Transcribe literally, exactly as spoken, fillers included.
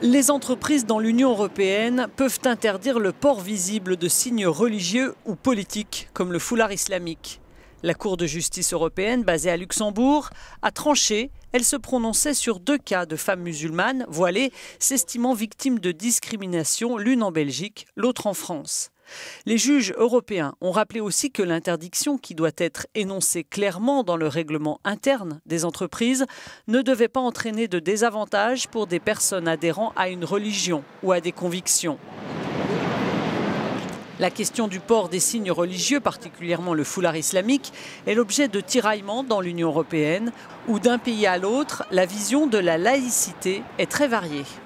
Les entreprises dans l'Union européenne peuvent interdire le port visible de signes religieux ou politiques, comme le foulard islamique. La Cour de justice européenne, basée à Luxembourg, a tranché. Elle se prononçait sur deux cas de femmes musulmanes voilées, s'estimant victimes de discrimination, l'une en Belgique, l'autre en France. Les juges européens ont rappelé aussi que l'interdiction, qui doit être énoncée clairement dans le règlement interne des entreprises, ne devait pas entraîner de désavantages pour des personnes adhérant à une religion ou à des convictions. La question du port des signes religieux, particulièrement le foulard islamique, est l'objet de tiraillements dans l'Union européenne, où d'un pays à l'autre, la vision de la laïcité est très variée.